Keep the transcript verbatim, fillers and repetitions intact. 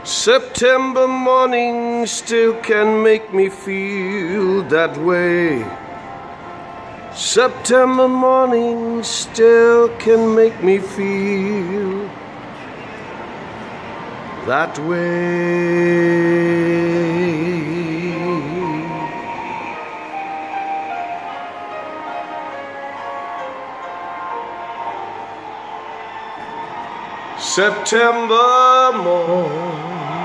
September morning still can make me feel that way. September morning still can make me feel that way. September morning